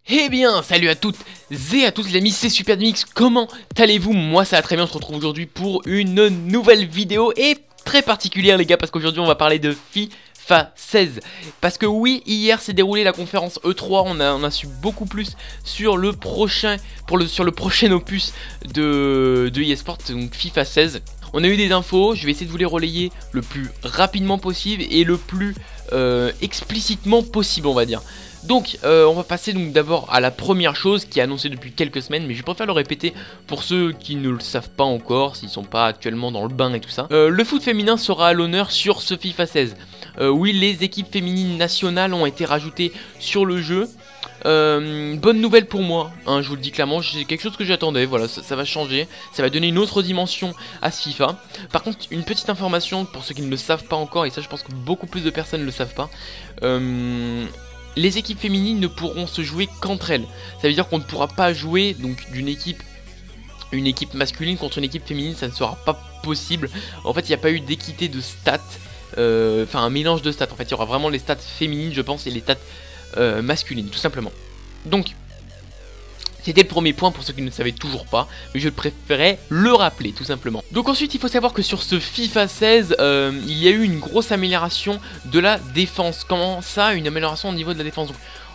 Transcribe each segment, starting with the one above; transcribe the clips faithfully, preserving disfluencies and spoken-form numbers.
Eh bien, salut à toutes et à tous les amis, c'est SuperDMX, comment allez-vous? Moi ça va très bien, on se retrouve aujourd'hui pour une nouvelle vidéo et très particulière les gars, parce qu'aujourd'hui on va parler de FIFA seize. Parce que oui, hier s'est déroulée la conférence E trois, on a, on a su beaucoup plus sur le prochain, pour le, sur le prochain opus de, de eSport, donc FIFA seize. On a eu des infos, je vais essayer de vous les relayer le plus rapidement possible et le plus euh, explicitement possible on va dire. Donc euh, on va passer donc d'abord à la première chose qui est annoncée depuis quelques semaines, mais je préfère le répéter pour ceux qui ne le savent pas encore, s'ils sont pas actuellement dans le bain et tout ça. Euh, le foot féminin sera à l'honneur sur ce FIFA seize. Euh, oui, les équipes féminines nationales ont été rajoutées sur le jeu. Euh, bonne nouvelle pour moi, hein, je vous le dis clairement, c'est quelque chose que j'attendais, voilà, ça, ça va changer, ça va donner une autre dimension à ce FIFA. Par contre, une petite information pour ceux qui ne le savent pas encore, et ça je pense que beaucoup plus de personnes ne le savent pas, euh, les équipes féminines ne pourront se jouer qu'entre elles. Ça veut dire qu'on ne pourra pas jouer donc d'une équipe, une équipe masculine contre une équipe féminine, ça ne sera pas possible. En fait, il n'y a pas eu d'équité de stats, enfin euh, un mélange de stats. En fait, il y aura vraiment les stats féminines, je pense, et les stats euh, masculines, tout simplement. Donc, c'était le premier point pour ceux qui ne le savaient toujours pas, mais je préférais le rappeler tout simplement. Donc ensuite il faut savoir que sur ce FIFA seize, euh, il y a eu une grosse amélioration de la défense. Comment ça, une amélioration au niveau de la défense? Donc,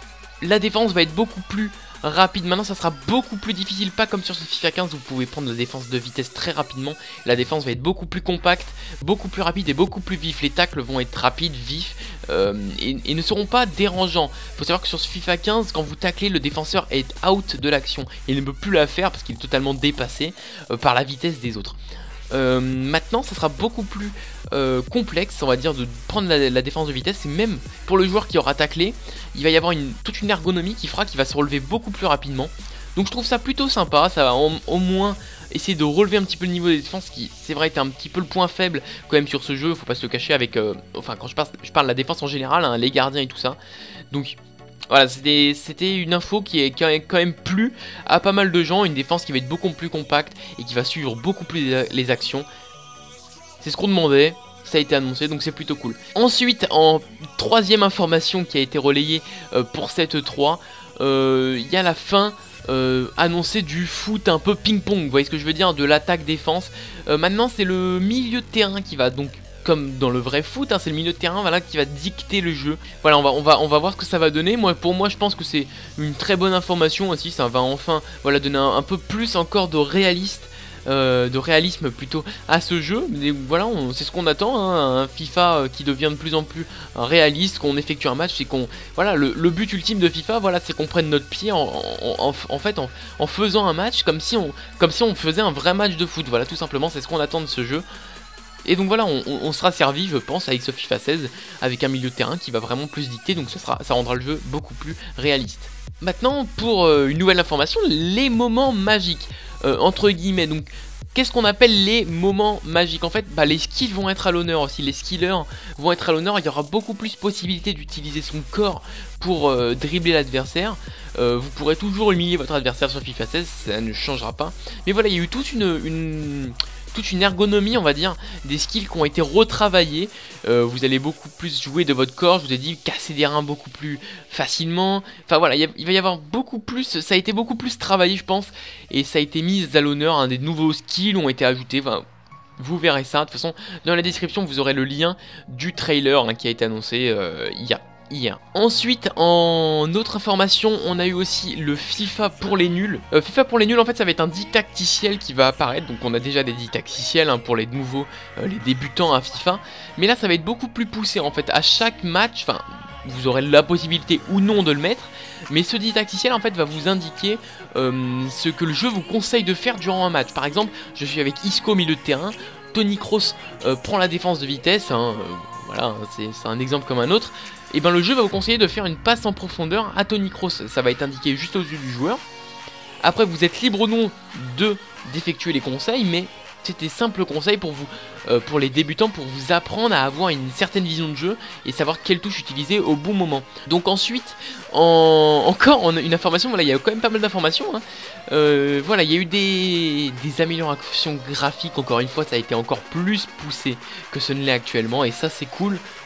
la défense va être beaucoup plus rapide. Maintenant ça sera beaucoup plus difficile, pas comme sur ce FIFA quinze où vous pouvez prendre la défense de vitesse très rapidement. La défense va être beaucoup plus compacte, beaucoup plus rapide et beaucoup plus vif. Les tacles vont être rapides, vifs euh, et, et ne seront pas dérangeants. Il faut savoir que sur ce FIFA quinze, quand vous taclez, le défenseur est out de l'action. Il ne peut plus la faire parce qu'il est totalement dépassé euh, par la vitesse des autres. Euh, maintenant ça sera beaucoup plus euh, complexe on va dire de prendre la, la défense de vitesse, et même pour le joueur qui aura taclé il va y avoir une, toute une ergonomie qui fera qu'il va se relever beaucoup plus rapidement. Donc je trouve ça plutôt sympa, ça va au, au moins essayer de relever un petit peu le niveau des défenses, qui c'est vrai était un petit peu le point faible quand même sur ce jeu, faut pas se le cacher avec, euh, enfin quand je parle, je parle de la défense en général, hein, les gardiens et tout ça. Donc voilà, c'était une info qui est quand même plu à pas mal de gens, une défense qui va être beaucoup plus compacte et qui va suivre beaucoup plus les actions. C'est ce qu'on demandait, ça a été annoncé, donc c'est plutôt cool. Ensuite, en troisième information qui a été relayée euh, pour cette E trois, il euh, y a la fin euh, annoncée du foot un peu ping-pong, vous voyez ce que je veux dire, de l'attaque-défense. Euh, maintenant, c'est le milieu de terrain qui va donc, comme dans le vrai foot, hein, c'est le milieu de terrain voilà, qui va dicter le jeu. Voilà, on va, on, va, on va voir ce que ça va donner. Moi, pour moi, je pense que c'est une très bonne information aussi. Ça va enfin voilà, donner un, un peu plus encore de réaliste, euh, de réalisme plutôt à ce jeu. Mais voilà, c'est ce qu'on attend, hein, un FIFA qui devient de plus en plus réaliste, qu'on effectue un match. C'est qu'on voilà, le, le but ultime de FIFA, voilà, c'est qu'on prenne notre pied en, en, en, en fait en, en faisant un match comme si, on, comme si on faisait un vrai match de foot. Voilà, tout simplement, c'est ce qu'on attend de ce jeu. Et donc voilà, on, on sera servi, je pense, avec ce FIFA seize, avec un milieu de terrain qui va vraiment plus dicter, donc ça, sera, ça rendra le jeu beaucoup plus réaliste. Maintenant, pour euh, une nouvelle information, les moments magiques, euh, entre guillemets, donc qu'est-ce qu'on appelle les moments magiques? En fait, bah, les skills vont être à l'honneur aussi, les skillers vont être à l'honneur, il y aura beaucoup plus possibilité d'utiliser son corps pour euh, dribbler l'adversaire. Euh, vous pourrez toujours humilier votre adversaire sur FIFA seize, ça ne changera pas. Mais voilà, il y a eu toute une... une toute une ergonomie on va dire, des skills qui ont été retravaillés. Euh, vous allez beaucoup plus jouer de votre corps, je vous ai dit casser des reins beaucoup plus facilement, enfin voilà, il va y avoir beaucoup plus, ça a été beaucoup plus travaillé je pense, et ça a été mis à l'honneur, hein, des nouveaux skills ont été ajoutés, enfin, vous verrez ça, de toute façon dans la description vous aurez le lien du trailer hein, qui a été annoncé euh, hier. Hier. Ensuite, en autre information, on a eu aussi le FIFA pour les nuls. Euh, FIFA pour les nuls, en fait, ça va être un didacticiel qui va apparaître. Donc, on a déjà des didacticiels hein, pour les nouveaux, euh, les débutants à FIFA. Mais là, ça va être beaucoup plus poussé. En fait, à chaque match, enfin, vous aurez la possibilité ou non de le mettre. Mais ce didacticiel, en fait, va vous indiquer euh, ce que le jeu vous conseille de faire durant un match. Par exemple, je suis avec Isco au milieu de terrain. Toni Kroos euh, prend la défense de vitesse. Hein, euh, voilà, c'est un exemple comme un autre. Et bien le jeu va vous conseiller de faire une passe en profondeur à Toni Kroos, ça va être indiqué juste au-dessus du joueur. Après vous êtes libre ou non de d'effectuer les conseils, mais c'était simple conseil pour vous, euh, pour les débutants, pour vous apprendre à avoir une certaine vision de jeu et savoir quelle touche utiliser au bon moment. Donc ensuite, en... encore on a une information, voilà, il y a quand même pas mal d'informations. Hein. Euh, voilà, il y a eu des... des améliorations graphiques, encore une fois, ça a été encore plus poussé que ce ne l'est actuellement, et ça c'est cool.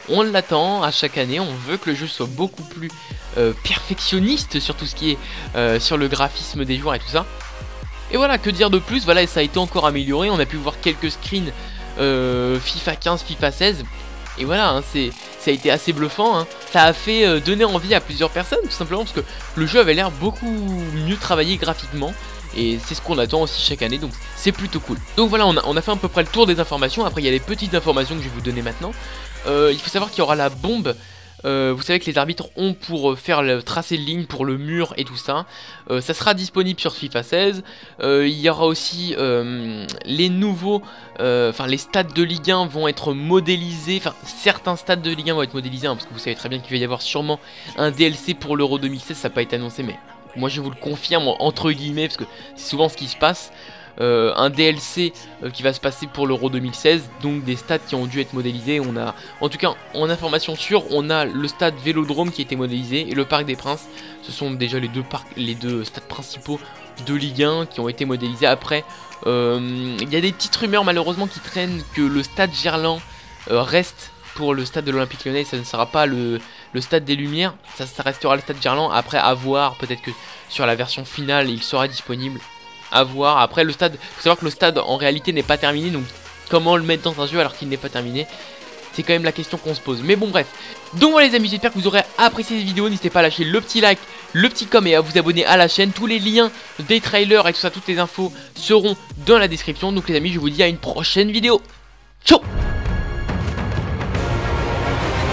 on l'attend à chaque année, on veut que le jeu soit beaucoup plus euh, perfectionniste sur tout ce qui est euh, sur le graphisme des joueurs et tout ça. Et voilà, que dire de plus, voilà, ça a été encore amélioré, on a pu voir quelques screens euh, FIFA quinze, FIFA seize, et voilà, hein, c'est, ça a été assez bluffant, hein. Ça a fait euh, donner envie à plusieurs personnes, tout simplement parce que le jeu avait l'air beaucoup mieux travaillé graphiquement, et c'est ce qu'on attend aussi chaque année, donc c'est plutôt cool. Donc voilà, on a, on a fait à peu près le tour des informations, après il y a les petites informations que je vais vous donner maintenant. Euh, il faut savoir qu'il y aura la bombe. Euh, vous savez que les arbitres ont pour faire le tracé de ligne pour le mur et tout ça. Euh, ça sera disponible sur FIFA seize. Euh, il y aura aussi euh, les nouveaux, euh, enfin les stades de Ligue un vont être modélisés. Enfin certains stades de Ligue un vont être modélisés, hein, parce que vous savez très bien qu'il va y avoir sûrement un D L C pour l'Euro deux mille seize. Ça n'a pas été annoncé, mais moi je vous le confirme entre guillemets, parce que c'est souvent ce qui se passe. Euh, un D L C euh, qui va se passer pour l'Euro deux mille seize, donc des stades qui ont dû être modélisés. On a, en tout cas en information sûre, on a le stade Vélodrome qui a été modélisé et le Parc des Princes. Ce sont déjà les deux, parcs, les deux stades principaux de Ligue un qui ont été modélisés. Après, euh, il y a des petites rumeurs malheureusement qui traînent que le stade Gerland euh, reste pour le stade de l'Olympique Lyonnais. Ça ne sera pas le, le stade des Lumières, ça, ça restera le stade Gerland. Après, à voir, peut-être que sur la version finale il sera disponible. À voir. Après le stade, faut savoir que le stade en réalité n'est pas terminé, donc comment le mettre dans un jeu alors qu'il n'est pas terminé, c'est quand même la question qu'on se pose. Mais bon bref, donc voilà les amis, j'espère que vous aurez apprécié cette vidéo. N'hésitez pas à lâcher le petit like, le petit com et à vous abonner à la chaîne. Tous les liens des trailers et tout ça, toutes les infos seront dans la description. Donc les amis, je vous dis à une prochaine vidéo. Ciao.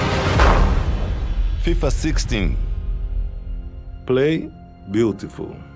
FIFA sixteen. Play beautiful.